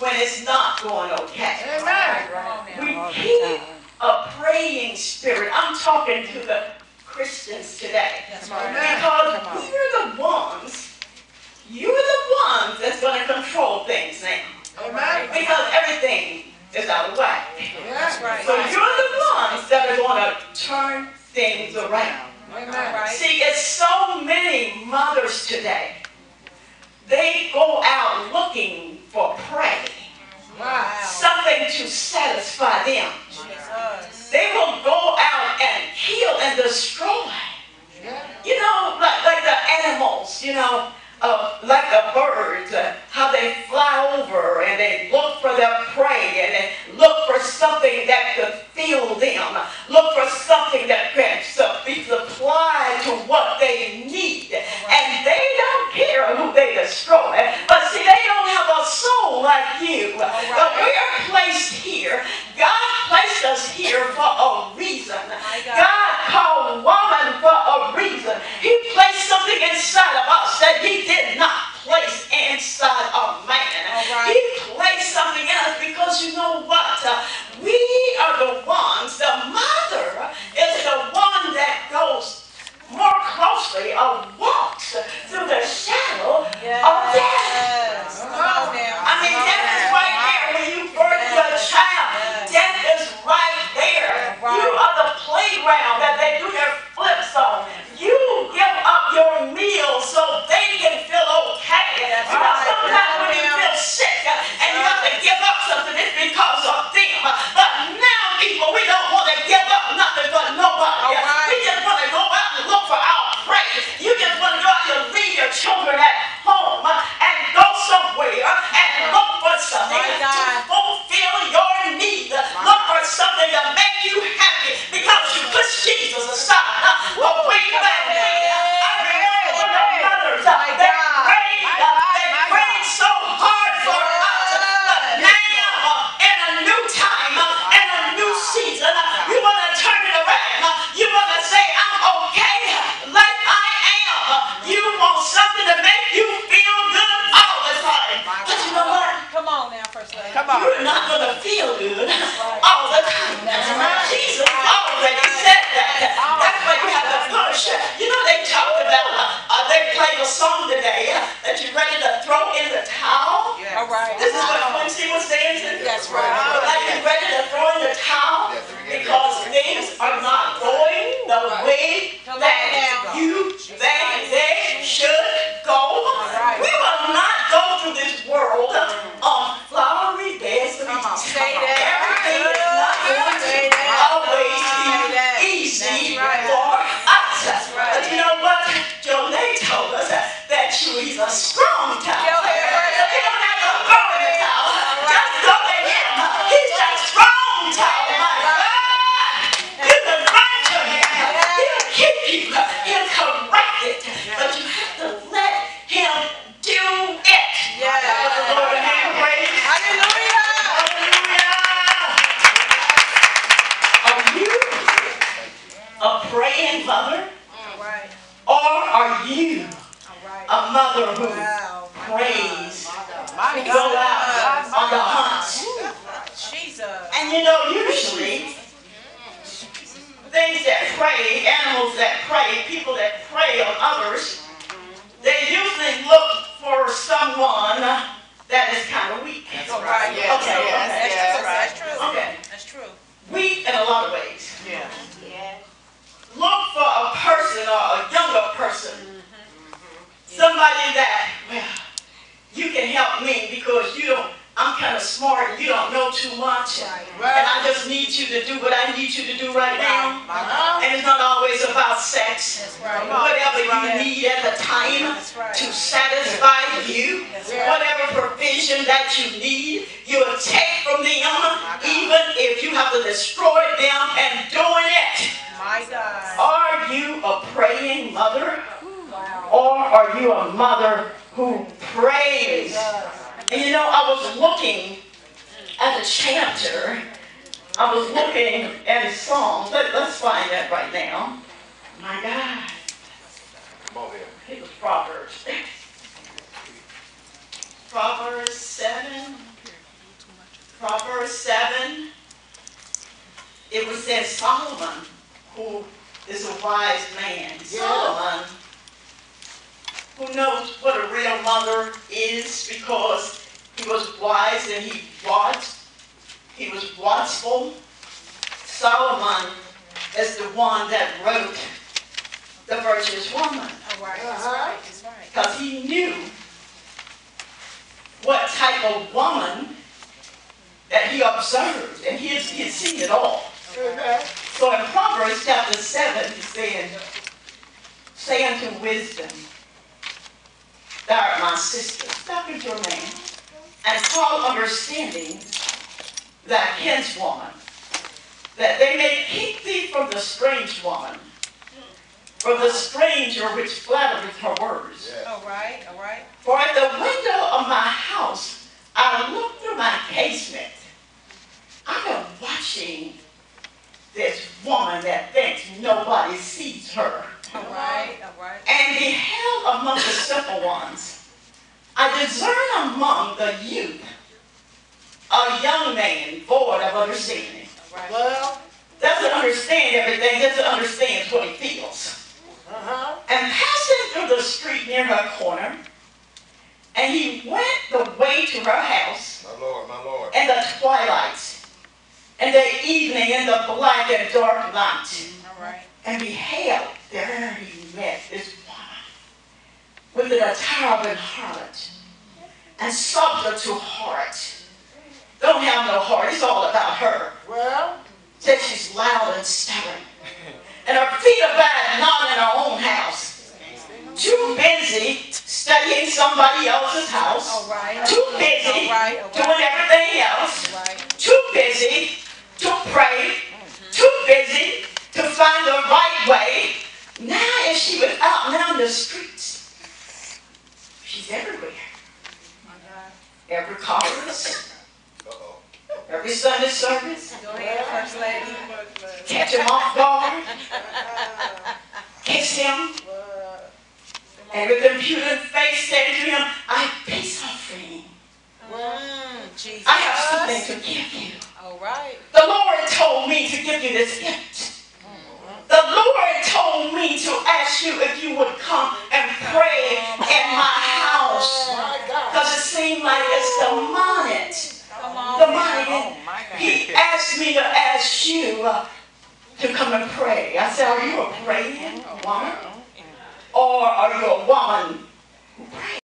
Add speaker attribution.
Speaker 1: when it's not going okay.
Speaker 2: Amen.
Speaker 1: We keep a praying spirit. I'm talking to the Christians today.
Speaker 2: That's
Speaker 1: Because you're the ones that's going to control things now.
Speaker 2: Amen.
Speaker 1: Because everything is out of whack.
Speaker 2: That's right.
Speaker 1: So you're the ones that are going to turn things around.
Speaker 2: Amen.
Speaker 1: See, it's so many mothers today. They go out looking for prey.
Speaker 2: Wow.
Speaker 1: Something to satisfy them.
Speaker 2: Jesus.
Speaker 1: They will go out and kill and destroy.
Speaker 2: Yeah.
Speaker 1: You know, like the animals, like the birds, how they fly over and they look for their prey and they look for something that could fill them, look for something that can be supplied to what they need. And they don't care who they destroy. But see, they don't have a soul like you. But we are placed here. God placed us here for a reason. God called woman for a reason. He placed something inside of us that he did not place inside of man. He placed something in us because you know what? We are the ones, the mother is the one that goes more closely or walks through the shadow of death. I mean, death is right there when you birth your child. Death is right there. You are the playground that they do their flips on. You give up your meal so they can feel okay. Because sometimes when you feel sick and you have to give up something, it's because of them. But now, people, we don't want to give up nothing for nobody. We just want to go out and look for our praise. You just want to go out and leave your children at home and go somewhere and look for something to fulfill your need. Look for something to make you happy because you put Jesus aside. But wait a minute. I remember the mothers. They prayed so hard for us. But now, in a new time, in a new season, you want to turn it around. You want to say, I'm okay like I am. You want something to make you feel good all the time. But you know what?
Speaker 2: Come on now, First Lady.
Speaker 1: You're not going to feel good all the time. Jesus already said that. That's why you have to push. You know, they talked about, they played a song today that you're ready to throw in the towel.
Speaker 2: All right.
Speaker 1: This is what Quincy was dancing.
Speaker 2: That's right.
Speaker 1: Like you're ready to throw in the towel because things are not going the way that you think they should go. We will not go through this world on flowery beds of peace. Everything is not going to always be easy for us. But you know what? Geraldine told us that she's a strong tower. So you don't have to throw in the towel. Just throw it in. He's a strong tower. My God. You can run to him. He'll keep you. He'll correct it. But you have to let him do it. Let the Lord have praise.
Speaker 2: Hallelujah.
Speaker 1: Are you a praying mother? Or are you a mother who prays, who go out on the hunt?
Speaker 2: Jesus.
Speaker 1: And you know, usually, things that prey, animals that prey, people that prey on others, they usually look for someone that is kind of weak.
Speaker 2: That's right. Yes.
Speaker 1: Okay.
Speaker 2: That's true.
Speaker 1: Okay.
Speaker 2: That's true.
Speaker 1: Weak in a lot of ways.
Speaker 2: Yeah.
Speaker 1: Look for a person or a younger person. Somebody that, well, you can help me because I'm kind of smart and you don't know too much. And I just need you to do what I need you to do right now. And it's not always about sex. Whatever you need at the time to satisfy you, whatever provision that you need, you will take from them, even if you have to destroy them and doing it.
Speaker 2: My God.
Speaker 1: Are you a praying mother? Or are you a mother who prays? And you know, I was looking at a chapter. I was looking at a song. Let's find that right now. My God.
Speaker 3: Come on here.
Speaker 1: It was Proverbs. Proverbs 7. Proverbs 7, it was said Solomon, who is a wise man. Yeah. Solomon, who knows what a real mother is because he was wise and he was watchful. Solomon is the one that wrote the virtuous woman.
Speaker 2: Oh, right. That's right. That's right.
Speaker 1: Because he knew what type of woman that he observed, and he had seen it all.
Speaker 2: Okay.
Speaker 1: So in Proverbs chapter 7, he's saying, say unto wisdom, thou art my sister, stop at your man, and call understanding thy kinswoman, that they may keep thee from the strange woman, from the stranger which flattereth her words.
Speaker 2: Yeah. All right, all right.
Speaker 1: For at the window of my house, I look through my casement. I've been watching this woman that thinks nobody sees her.
Speaker 2: All right, all right.
Speaker 1: And beheld among the simple ones. I discern among the youth a young man void of understanding.
Speaker 2: All right.
Speaker 1: Well, doesn't understand everything, doesn't understand what he feels. And passing through the street near her corner, and he went the way to her house.
Speaker 3: My Lord.
Speaker 1: In the twilight, in the evening, in the black and dark night.
Speaker 2: All right.
Speaker 1: And beheld, there he met this woman with an attire of an harlot, and sought her to heart. Don't have no heart, it's all about her.
Speaker 2: Well,
Speaker 1: Said she's loud and stubborn, and her feet abide not in her own house. Too busy studying somebody else's house.
Speaker 2: all right.
Speaker 1: Too busy doing everything else.
Speaker 2: All right.
Speaker 1: Too busy to pray. Too busy to find the right way. Now if she was out now in the streets, she's everywhere. Every chorus, every Sunday service,
Speaker 2: Go ahead, First Lady.
Speaker 1: catch him off guard, kiss him, and with impudent face say to him, I have peace offering.
Speaker 2: Jesus.
Speaker 1: I have something to give you.
Speaker 2: All right.
Speaker 1: The Lord told me to give you this gift. The Lord told me to ask you if you would come and pray in my house. Because it seemed like it's demonic.
Speaker 2: Come on.
Speaker 1: Demonic.
Speaker 2: Oh, my God.
Speaker 1: He asked me to ask you to come and pray. I said, are you a praying woman? Or are you a woman who prays?